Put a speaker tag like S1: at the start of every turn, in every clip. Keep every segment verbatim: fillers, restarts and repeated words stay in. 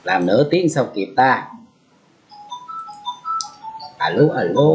S1: Làm nửa tiếng sao kịp ta. Alo alo.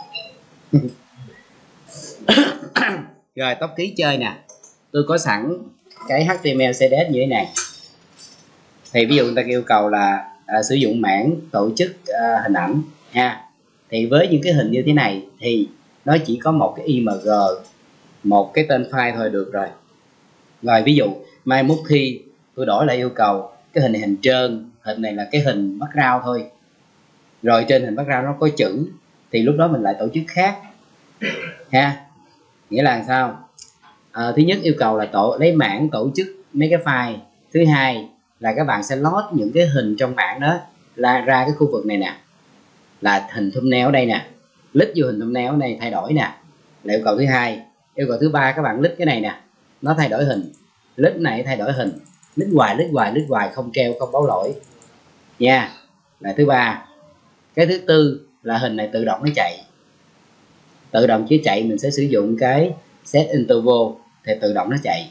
S1: Rồi tốc ký chơi nè. Tôi có sẵn cái hát tê em lờ xê ét ét như thế này. Thì ví dụ người ta yêu cầu là à, sử dụng mảng tổ chức à, hình ảnh ha. Thì với những cái hình như thế này thì nó chỉ có một cái i em giê, một cái tên file thôi được rồi. Rồi ví dụ mai mốt khi tôi đổi lại yêu cầu cái hình này hình trơn, hình này là cái hình background thôi, rồi trên hình background nó có chữ, thì lúc đó mình lại tổ chức khác ha. Nghĩa là sao? À, thứ nhất yêu cầu là tổ lấy mảng tổ chức mấy cái file. Thứ hai là các bạn sẽ load những cái hình trong mảng đó là ra cái khu vực này nè, là hình thumbnail ở đây nè, click vô hình thumbnail ở đây thay đổi nè, là yêu cầu thứ hai. Yêu cầu thứ ba các bạn click cái này nè, nó thay đổi hình, click này thay đổi hình, click hoài click hoài click hoài không treo không báo lỗi nha, là thứ ba. Cái thứ tư là hình này tự động nó chạy, tự động chứ chạy mình sẽ sử dụng cái set interval thì tự động nó chạy.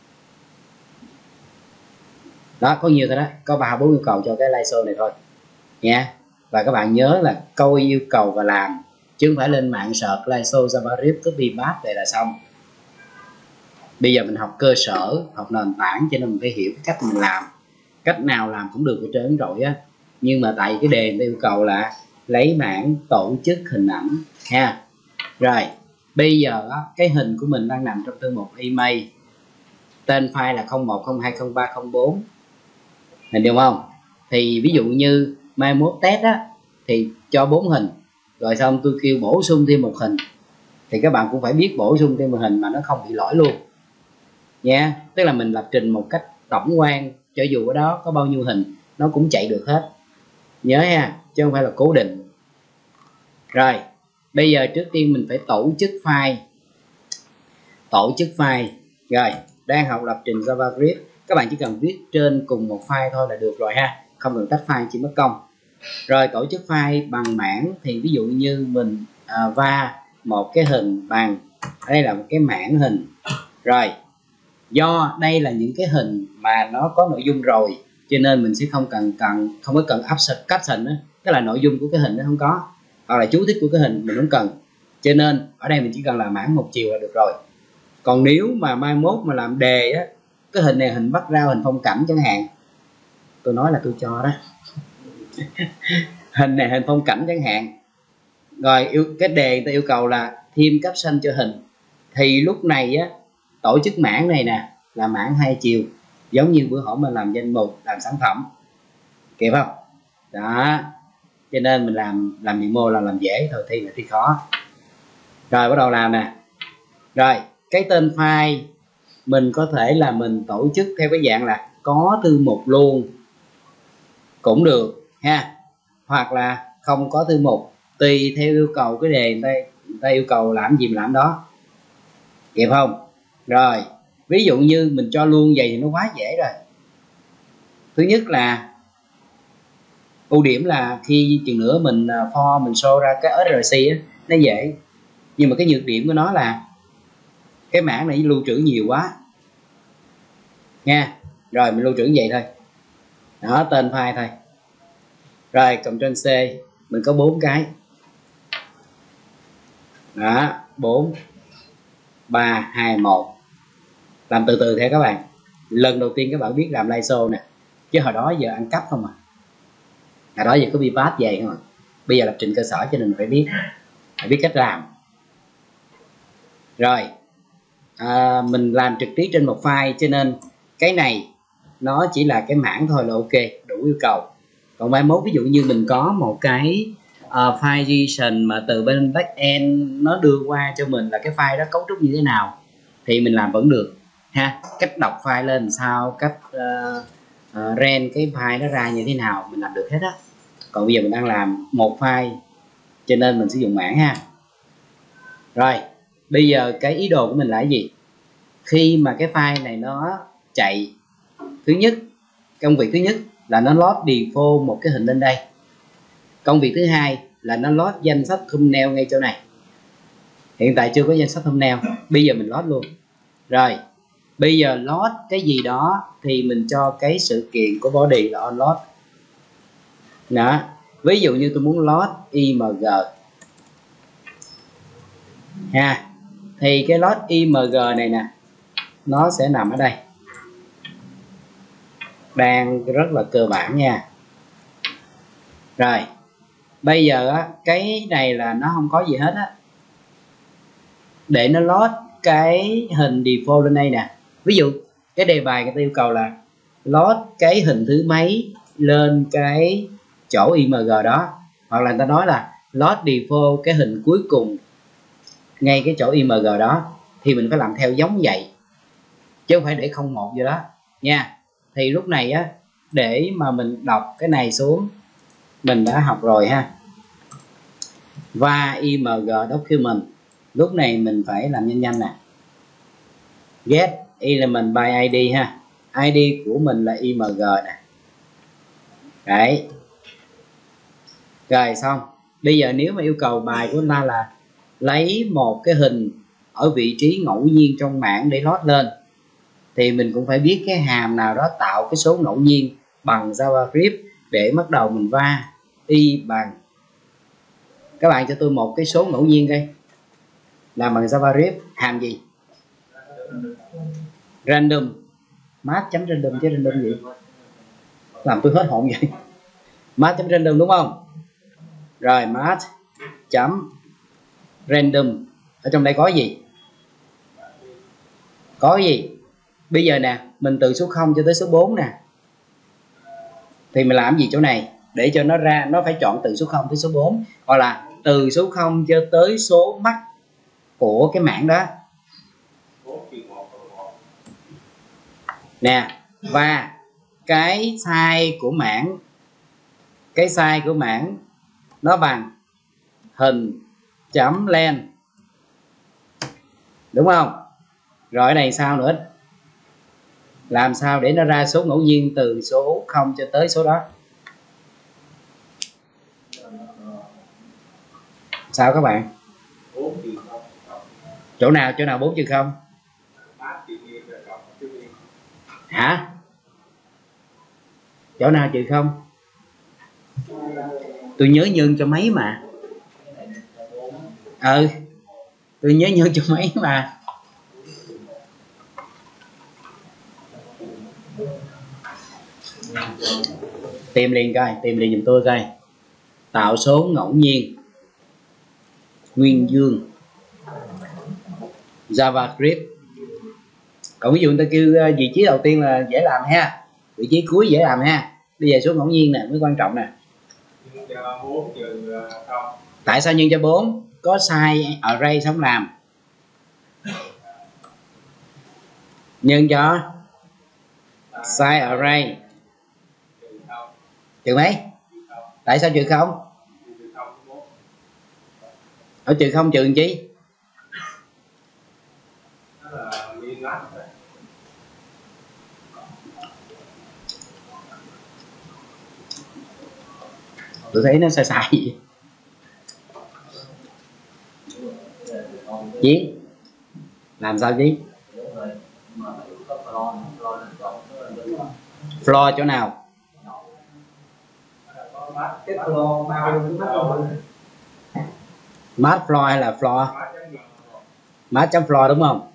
S1: Đó, có nhiều thôi đó, có ba bốn yêu cầu cho cái live show này thôi nha. Và các bạn nhớ là câu yêu cầu và làm, chứ không phải lên mạng search live show JavaScript copy paste về là xong. Bây giờ mình học cơ sở, học nền tảng, cho nên mình phải hiểu cái cách mình làm. Cách nào làm cũng được hết trơn rồi á. Nhưng mà tại cái đề yêu cầu là lấy mảng tổ chức hình ảnh ha. Rồi, bây giờ á, cái hình của mình đang nằm trong thư mục email. Tên file là không một không hai không ba không bốn. Hình được không? Thì ví dụ như mai mốt test á, thì cho bốn hình. Rồi xong tôi kêu bổ sung thêm một hình, thì các bạn cũng phải biết bổ sung thêm một hình mà nó không bị lỗi luôn nha. Tức là mình lập trình một cách tổng quan, cho dù ở đó có bao nhiêu hình nó cũng chạy được hết. Nhớ ha, chứ không phải là cố định. Rồi, bây giờ trước tiên mình phải tổ chức file. Tổ chức file. Rồi, đang học lập trình JavaScript, các bạn chỉ cần viết trên cùng một file thôi là được rồi ha, không cần tách file chỉ mất công. Rồi tổ chức file bằng mảng thì ví dụ như mình à, va một cái hình bằng, đây là một cái mảng hình. Rồi, do đây là những cái hình mà nó có nội dung rồi, cho nên mình sẽ không cần cần không có cần caption đó, tức là nội dung của cái hình nó không có, hoặc là chú thích của cái hình mình không cần. Cho nên ở đây mình chỉ cần làm mảng một chiều là được rồi. Còn nếu mà mai mốt mà làm đề á, cái hình này hình background, hình phong cảnh chẳng hạn, tôi nói là tôi cho đó hình này hình phong cảnh chẳng hạn, rồi yêu cái đề người ta yêu cầu là thêm caption cho hình, thì lúc này á tổ chức mảng này nè là mảng hai chiều, giống như bữa hổm mình làm danh mục, làm sản phẩm, kịp không? Đó, cho nên mình làm làm demo là làm dễ thôi, thi là thi khó. Rồi bắt đầu làm nè. Rồi cái tên file mình có thể là mình tổ chức theo cái dạng là có thư mục luôn cũng được ha, hoặc là không có thư mục, tùy theo yêu cầu cái đề người ta, người ta yêu cầu làm gì mình làm đó, kịp không? Rồi ví dụ như mình cho luôn vậy thì nó quá dễ rồi. Thứ nhất là ưu điểm là khi chừng nữa mình for mình show ra cái ét rờ xê á, nó dễ. Nhưng mà cái nhược điểm của nó là cái mảng này lưu trữ nhiều quá nha. Rồi mình lưu trữ vậy thôi, đó tên file thôi. Rồi Ctrl C, mình có bốn cái đó, bốn ba hai một. Làm từ từ theo các bạn. Lần đầu tiên các bạn biết làm live show nè, chứ hồi đó giờ ăn cắp không à, hồi đó giờ có bị pass về không à. Bây giờ lập trình cơ sở cho nên phải biết, phải biết cách làm. Rồi à, mình làm trực tiếp trên một file, cho nên cái này nó chỉ là cái mảng thôi là ok, đủ yêu cầu. Còn mai mốt ví dụ như mình có một cái uh, file JSON mà từ bên backend nó đưa qua cho mình là cái file đó cấu trúc như thế nào thì mình làm vẫn được ha. Cách đọc file lên làm sao, cách uh, uh, ren cái file đó ra như thế nào mình làm được hết á. Còn bây giờ mình đang làm một file cho nên mình sử dụng mảng ha. Rồi bây giờ cái ý đồ của mình là cái gì? Khi mà cái file này nó chạy, thứ nhất, công việc thứ nhất là nó load default một cái hình lên đây. Công việc thứ hai là nó load danh sách thumbnail ngay chỗ này. Hiện tại chưa có danh sách thumbnail, bây giờ mình load luôn. Rồi bây giờ load cái gì đó thì mình cho cái sự kiện của body là on load. đó. Ví dụ như tôi muốn load img ha, thì cái load img này nè nó sẽ nằm ở đây, đang rất là cơ bản nha. Rồi bây giờ á, cái này là nó không có gì hết á, để nó load cái hình default lên đây nè. Ví dụ cái đề bài người ta yêu cầu là load cái hình thứ mấy lên cái chỗ img đó, hoặc là người ta nói là load default cái hình cuối cùng ngay cái chỗ img đó, thì mình phải làm theo giống vậy chứ không phải để không một vô đó nha. Thì lúc này á, để mà mình đọc cái này xuống mình đã học rồi ha. Và img document, lúc này mình phải làm nhanh nhanh nè, get element by id ha, id của mình là img nè. Đấy, rồi xong. Bây giờ nếu mà yêu cầu bài của chúng ta là lấy một cái hình ở vị trí ngẫu nhiên trong mảng để load lên, thì mình cũng phải biết cái hàm nào đó tạo cái số ngẫu nhiên bằng JavaScript để bắt đầu mình va y bằng. Các bạn cho tôi một cái số ngẫu nhiên đây làm bằng JavaScript, hàm gì? Random. Math.random chứ random gì? Làm tôi hết hồn vậy. Math.random đúng không? Rồi math.random ở trong đây có gì? Có gì? Bây giờ nè, mình từ số không cho tới số bốn nè, thì mình làm gì chỗ này để cho nó ra, nó phải chọn từ số không tới số bốn, hoặc là từ số không cho tới số max của cái mảng đó nè. Và cái size của mảng, cái size của mảng nó bằng hình chấm len, đúng không? Rồi ở này sao nữa? Làm sao để nó ra số ngẫu nhiên từ số không cho tới số đó? Sao các bạn? Chỗ nào chỗ nào bốn trừ không? Hả? Chỗ nào trừ không? Tôi nhớ nhân cho mấy mà. Ừ, tôi nhớ nhân cho mấy mà. Tìm liền coi, tìm liền giùm tôi coi. Tạo số ngẫu nhiên nguyên dương JavaScript. Còn ví dụ người ta kêu vị trí đầu tiên là dễ làm ha, vị trí cuối dễ làm ha. Bây giờ số ngẫu nhiên nè mới quan trọng nè. Tại sao nhân cho bốn? Có size array sống làm. Nhân cho size array trừ mấy? Tại sao trừ không? Ở trừ không trừ làm chi? Tôi thấy nó sai sai gì. Chiến làm sao chứ? Floor chỗ nào? Math floor hay là floor? Math chấm floor đúng không?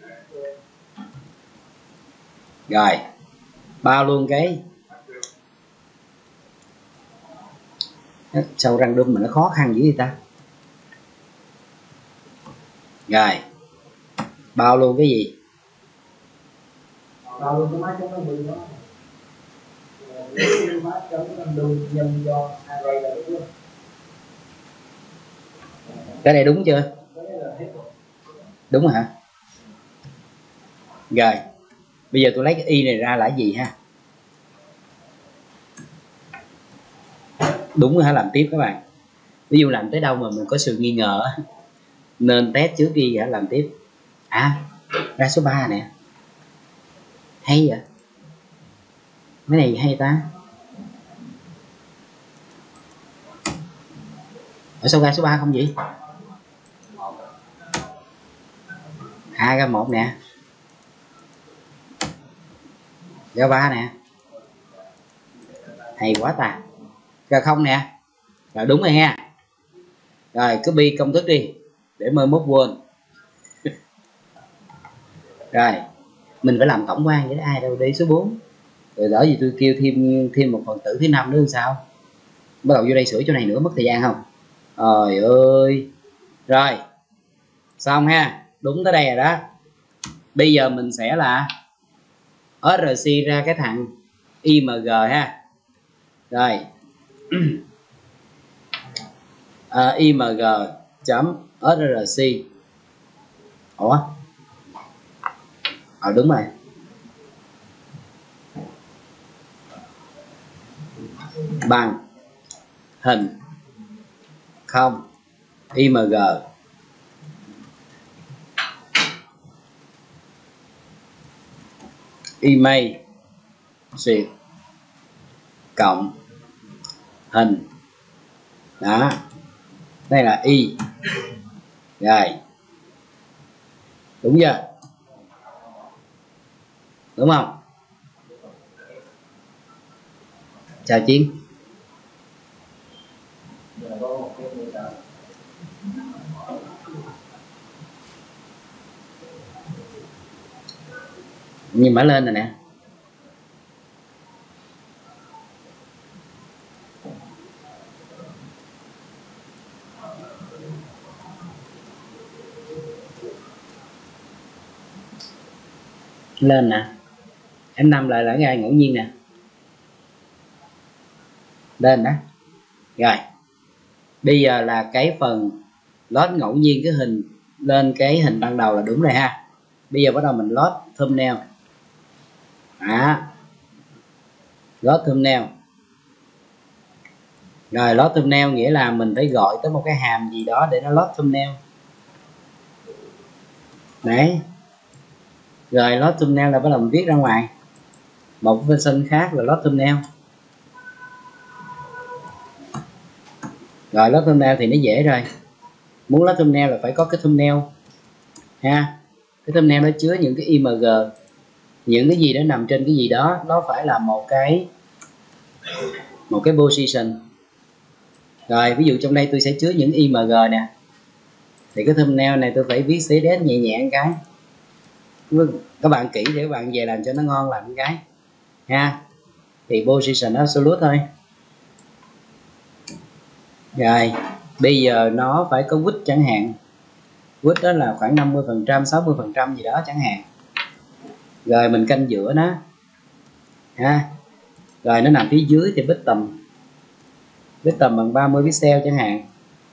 S1: Rồi bao luôn cái sao răng đâm mà nó khó khăn dữ vậy ta. Rồi bao luôn cái gì? Bao luôn cái máy chống nó bự đó. Máy chống nó đun nhân do array là đúng. Cái này đúng chưa? Đúng hả? Rồi bây giờ tôi lấy cái y này ra là gì ha? Đúng hả? Làm tiếp các bạn. Ví dụ làm tới đâu mà mình có sự nghi ngờ nên test trước đi hả? Làm tiếp. À ra số ba nè, hay vậy, cái này hay ta. Ở sao ra số ba không vậy? À ra một nè, ra ba nè, hay quá ta. ra không nè. Rồi đúng rồi ha. Rồi cứ bi công thức đi để mai mốt quên. Rồi mình phải làm tổng quan với ai đâu, đi số bốn. Rồi đỡ gì tôi kêu thêm thêm một phần tử thứ năm nữa làm sao. Bắt đầu vô đây sửa chỗ này nữa mất thời gian không? Trời ơi. Rồi xong ha, đúng tới đây rồi đó. Bây giờ mình sẽ là ét rờ xê ra cái thằng i em giê ha. Rồi à, i em giê chấm ét rờ xê. Ủa ờ đúng rồi, bằng hình không i em giê email duyệt cộng hình. Đó, đây là y. Rồi đúng chưa, đúng không? Chào Chiến. Nhưng mà lên rồi nè. Lên nè. Em năm lại là cái ngẫu nhiên nè. Lên đó. Rồi bây giờ là cái phần load ngẫu nhiên cái hình lên cái hình ban đầu là đúng rồi ha. Bây giờ bắt đầu mình load thumbnail. À, load thumbnail. Rồi load thumbnail nghĩa là mình phải gọi tới một cái hàm gì đó để nó load thumbnail. Đấy. Rồi load thumbnail là bắt đầu mình viết ra ngoài. Một version khác là load thumbnail. Rồi load thumbnail thì nó dễ rồi. Muốn load thumbnail là phải có cái thumbnail ha. Cái thumbnail nó chứa những cái image, những cái gì đó nằm trên cái gì đó, nó phải là một cái một cái position. Rồi ví dụ trong đây tôi sẽ chứa những image nè, thì cái thumbnail này tôi phải viết xê ét ét nhẹ nhẹ một cái. Các bạn kỹ để các bạn về làm cho nó ngon làm một cái ha. Thì position absolute thôi. Rồi bây giờ nó phải có width chẳng hạn. Width đó là khoảng năm mươi phần trăm, sáu mươi phần trăm gì đó chẳng hạn. Rồi mình canh giữa nó ha. Rồi nó nằm phía dưới thì bít tầm bít tầm bằng ba mươi pixel chẳng hạn.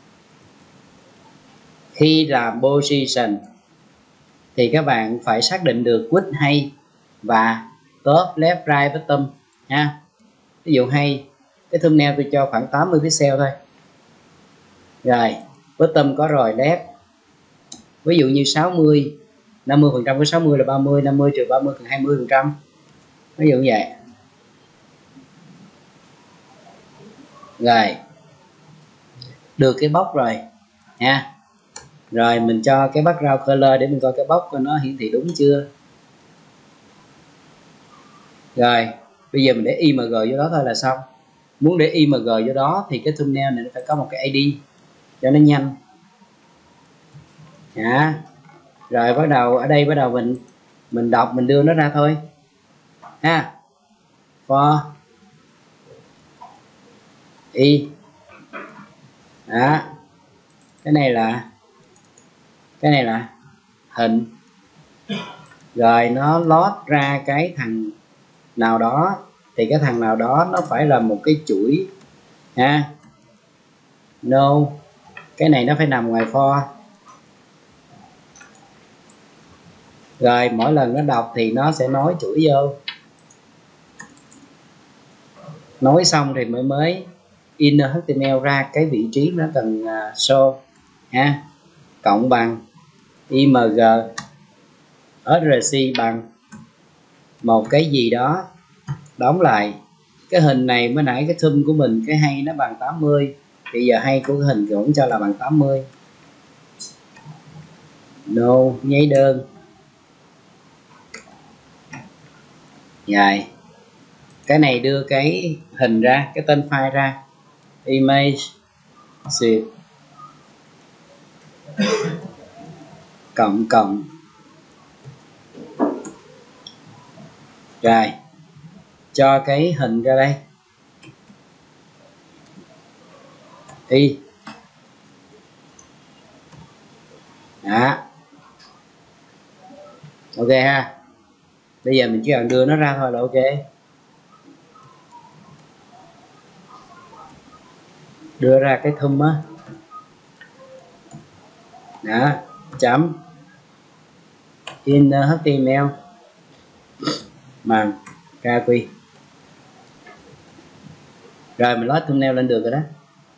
S1: Khi làm position thì các bạn phải xác định được width hay và top left right bottom ha. Ví dụ hay cái thumbnail tôi cho khoảng tám mươi pixel thôi. Rồi bottom có rồi, left ví dụ như sáu mươi, năm mươi phần trăm của sáu mươi là ba mươi, năm mươi trừ ba mươi phần hai mươi phần trăm, ví dụ như vậy. Rồi được cái box rồi nha. Rồi mình cho cái background color để mình coi cái box của nó hiển thị đúng chưa. Rồi bây giờ mình để img vô đó thôi là xong. Muốn để img vô đó thì cái thumbnail này nó phải có một cái i đê cho nó nhanh. Dạ. Rồi bắt đầu ở đây bắt đầu mình mình đọc mình đưa nó ra thôi ha. For i. Đó. Cái này là cái này là hình. Rồi nó load ra cái thằng nào đó thì cái thằng nào đó nó phải là một cái chuỗi ha. No, cái này nó phải nằm ngoài for. Rồi mỗi lần nó đọc thì nó sẽ nối chuỗi vô. Nối xong thì mới mới inner hát tê em lờ ra cái vị trí nó cần show ha. Cộng bằng img ét rờ xê bằng một cái gì đó đóng lại. Cái hình này mới nãy cái thumb của mình cái hay nó bằng tám mươi, bây giờ hay của cái hình cũng cho là bằng tám mươi. No, nháy đơn. Rồi cái này đưa cái hình ra, cái tên file ra image duyệt cộng cộng. Rồi cho cái hình ra đây y đó. Ok ha, bây giờ mình chỉ cần đưa nó ra thôi là ok. Đưa ra cái thum á đó, chấm inner hát tê em lờ bằng ca quy. Rồi mình load thumbnail lên được rồi đó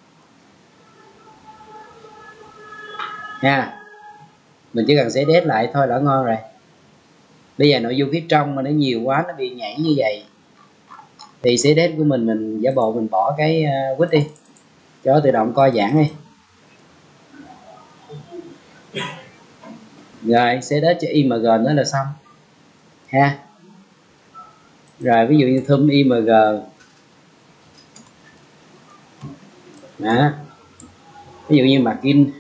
S1: nha. Mình chỉ cần xé đét lại thôi là ngon rồi. Bây giờ nội dung phía trong mà nó nhiều quá, nó bị nhảy như vậy thì xé đét của mình mình giả bộ mình bỏ cái uh, width đi cho tự động co giãn đi. Rồi xé đét cho img nữa là xong ha. Rồi ví dụ như thum img đó, ví dụ như margin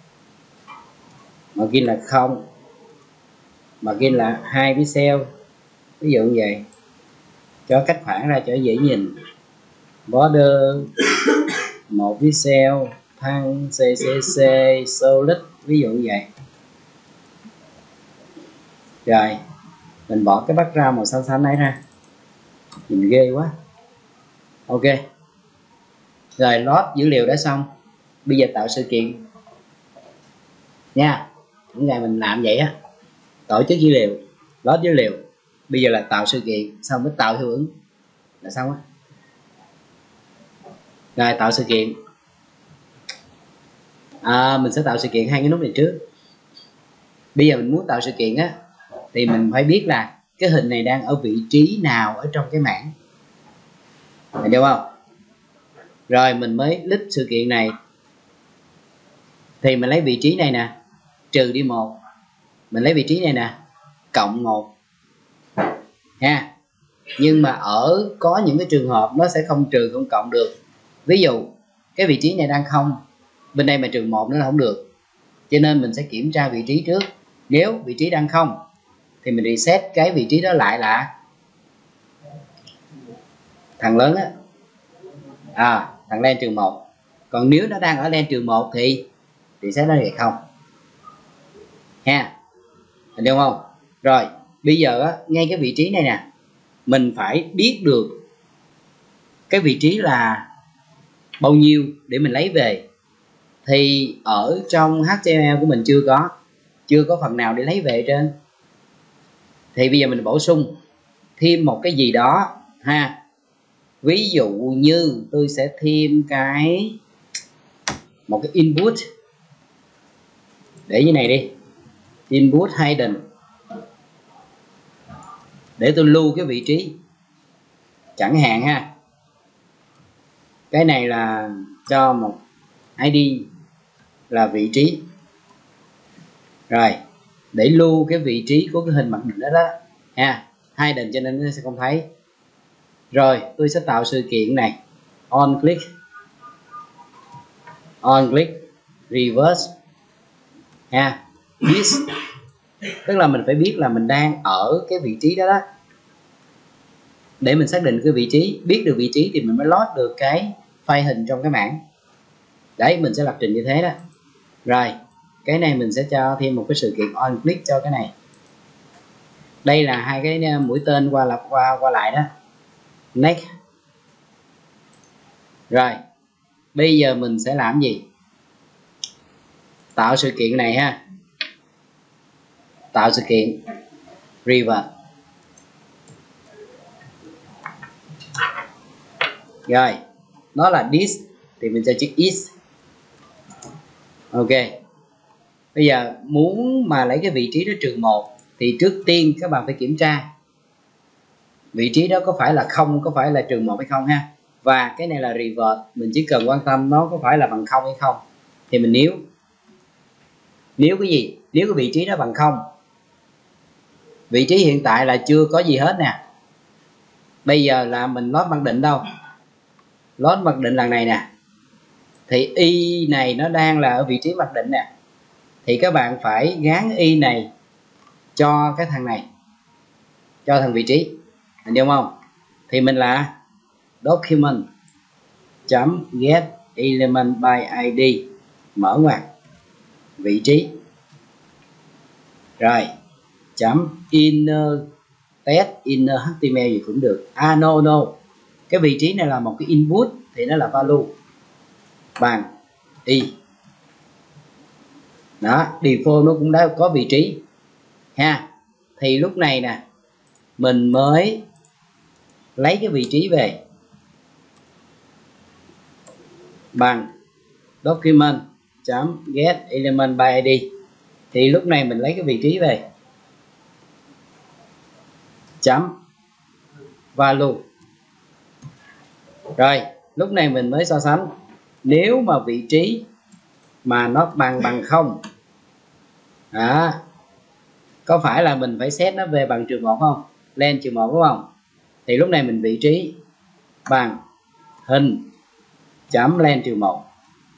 S1: margin là không, margin là hai pixel, ví dụ như vậy, cho cách khoảng ra cho dễ nhìn. Border một pixel, thăng xê xê xê solid, ví dụ như vậy. Rồi mình bỏ cái background màu xanh xanh này ra, nhìn ghê quá. Ok, rồi load dữ liệu đã xong, bây giờ tạo sự kiện nha. Những ngày mình làm vậy á, tổ chức dữ liệu, load dữ liệu, bây giờ là tạo sự kiện, xong mới tạo hiệu ứng là xong á. Rồi tạo sự kiện, à, mình sẽ tạo sự kiện hai cái nút này trước. Bây giờ mình muốn tạo sự kiện á thì mình phải biết là cái hình này đang ở vị trí nào ở trong cái mảng, hiểu đúng không? Rồi mình mới list sự kiện này thì mình lấy vị trí này nè, trừ đi một, mình lấy vị trí này nè, cộng một ha. Nhưng mà ở có những cái trường hợp nó sẽ không trừ không cộng được. Ví dụ cái vị trí này đang không, bên đây mà trừ một nữa là không được, cho nên mình sẽ kiểm tra vị trí trước. Nếu vị trí đang không thì mình reset cái vị trí đó lại là thằng lớn á, à, thằng len trừ một. Còn nếu nó đang ở len trừ một thì reset nó là không ha, hình đúng không? Rồi bây giờ á, ngay cái vị trí này nè, mình phải biết được cái vị trí là bao nhiêu để mình lấy về. Thì ở trong hát tê em lờ của mình chưa có chưa có phần nào để lấy về trên. Thì bây giờ mình bổ sung thêm một cái gì đó ha. Ví dụ như tôi sẽ thêm cái một cái input để như này đi, input hidden, để tôi lưu cái vị trí chẳng hạn ha. Cái này là cho một i đê là vị trí, rồi để lưu cái vị trí của cái hình mặc định đó đó ha, hidden cho nên nó sẽ không thấy. Rồi tôi sẽ tạo sự kiện này, on click, on click reverse ha, this, tức là mình phải biết là mình đang ở cái vị trí đó đó, để mình xác định cái vị trí. Biết được vị trí thì mình mới load được cái file hình trong cái mảng đấy. Mình sẽ lập trình như thế đó. Rồi cái này mình sẽ cho thêm một cái sự kiện on click cho cái này. Đây là hai cái mũi tên qua lặp qua qua lại đó, next. Rồi bây giờ mình sẽ làm gì? Tạo sự kiện này ha, tạo sự kiện revert. Rồi nó là this thì mình sẽ chữ is. Ok, bây giờ muốn mà lấy cái vị trí đó trừ một thì trước tiên các bạn phải kiểm tra vị trí đó có phải là không, có phải là trừ một hay không ha. Và cái này là revert, mình chỉ cần quan tâm nó có phải là bằng không hay không. Thì mình nếu nếu cái gì, nếu cái vị trí đó bằng không, vị trí hiện tại là chưa có gì hết nè. Bây giờ là mình load mặc định đâu, load mặc định lần này nè, thì y này nó đang là ở vị trí mặc định nè, thì các bạn phải gán y này cho cái thằng này, cho thằng vị trí, hình dung không? Thì mình là document chấm get element by id, mở ngoặc vị trí, rồi chấm inner test inner html gì cũng được. À no no, cái vị trí này là một cái input thì nó là value bằng y. Đó, default nó cũng đã có vị trí ha. Thì lúc này nè mình mới lấy cái vị trí về bằng document chấm get element by id. Thì lúc này mình lấy cái vị trí về chấm value. Rồi lúc này mình mới so sánh, nếu mà vị trí mà nó bằng bằng không, đó, có phải là mình phải set nó về bằng trừ một không, len trừ một đúng không? Thì lúc này mình vị trí bằng hình chấm len trừ một.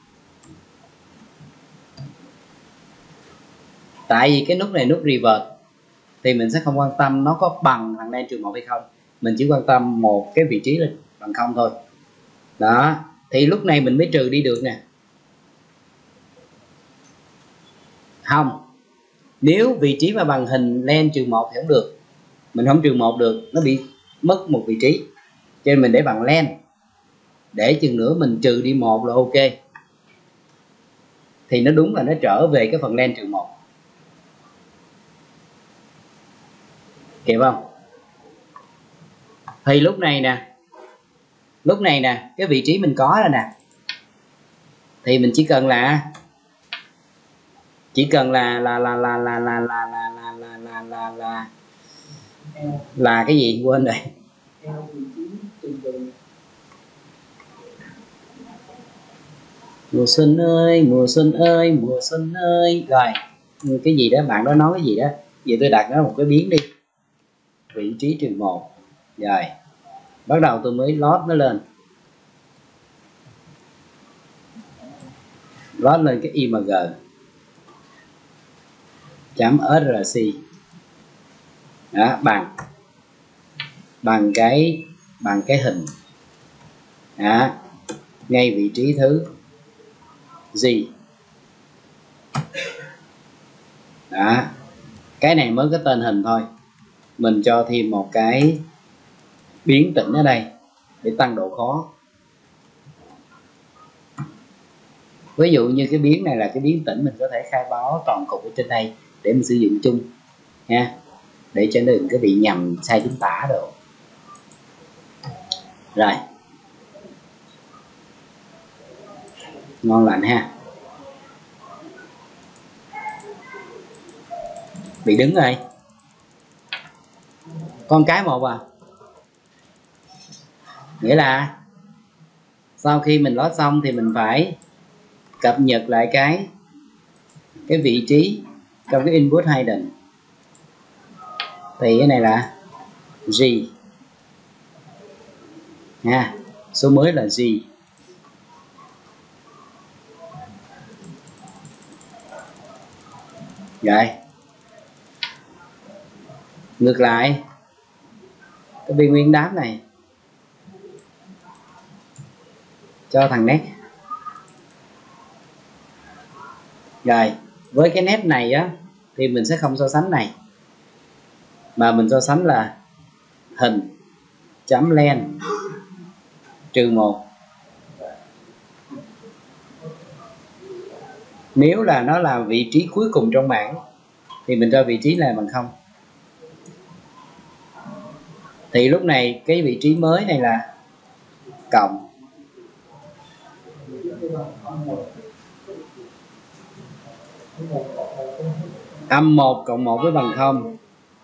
S1: Tại vì cái nút này nút revert thì mình sẽ không quan tâm nó có bằng thằng len trừ một hay không, mình chỉ quan tâm một cái vị trí là bằng không thôi. Đó, thì lúc này mình mới trừ đi được nè. Không, nếu vị trí mà bằng hình len trừ một thì không được, mình không trừ một được, nó bị mất một vị trí, cho nên mình để bằng len, để chừng nữa mình trừ đi một là ok, thì nó đúng là nó trở về cái phần len trừ một, kịp không? Thì lúc này nè, lúc này nè cái vị trí mình có rồi nè, thì mình chỉ cần là chỉ cần là là là là là là là là là là là là là là cái gì quên rồi. Mùa xuân ơi mùa xuân ơi mùa xuân ơi, rồi cái gì đó bạn đó nói cái gì đó, giờ tôi đặt nó một cái biến đi, vị trí trừ một, rồi bắt đầu tôi mới load nó lên, load lên cái img chấm rc, đó, bằng bằng cái bằng cái hình, đó, ngay vị trí thứ gì, đó, cái này mới có tên hình thôi, mình cho thêm một cái biến tĩnh ở đây để tăng độ khó. Ví dụ như cái biến này là cái biến tĩnh, mình có thể khai báo toàn cục ở trên đây để mình sử dụng chung nha, để cho nó đừng có bị nhầm sai chính tả đồ. Rồi, ngon lành ha. Bị đứng rồi, con cái một à, nghĩa là sau khi mình load xong thì mình phải cập nhật lại cái cái vị trí trong cái input hidden, thì cái này là G nha, số mới là G. Rồi ngược lại cái biên nguyên đáp này cho thằng net. Rồi với cái net này á thì mình sẽ không so sánh này, mà mình so sánh là hình chấm len trừ một. Nếu là nó là vị trí cuối cùng trong bảng thì mình cho vị trí này bằng không, thì lúc này cái vị trí mới này là cộng, âm một cộng một với bằng không.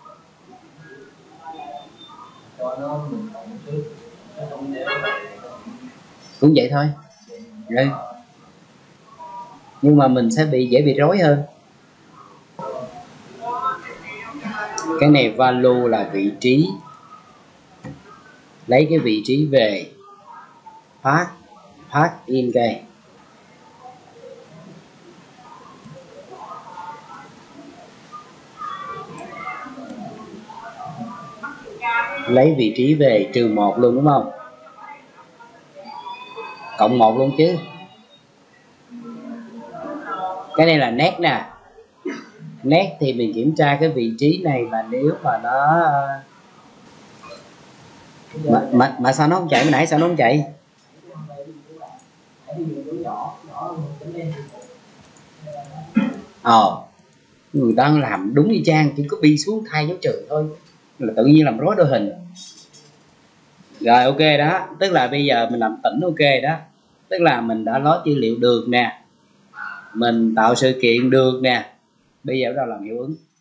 S1: Cũng vậy thôi. Rồi. Nhưng mà mình sẽ bị dễ bị rối hơn. Cái này value là vị trí, lấy cái vị trí về path path in đây, lấy vị trí về trừ một luôn đúng không, cộng một luôn chứ. Cái này là nét nè, nét thì mình kiểm tra cái vị trí này mà nếu mà nó mà, mà, mà sao nó không chạy, mà nãy sao nó không chạy. Ờ người ta làm đúng y chang, chỉ có bi xuống thay dấu trừ thôi là tự nhiên làm rối đôi hình. Rồi ok đó, tức là bây giờ mình làm tỉnh ok đó, tức là mình đã load dữ liệu được nè, mình tạo sự kiện được nè, bây giờ bắt đầu làm hiệu ứng.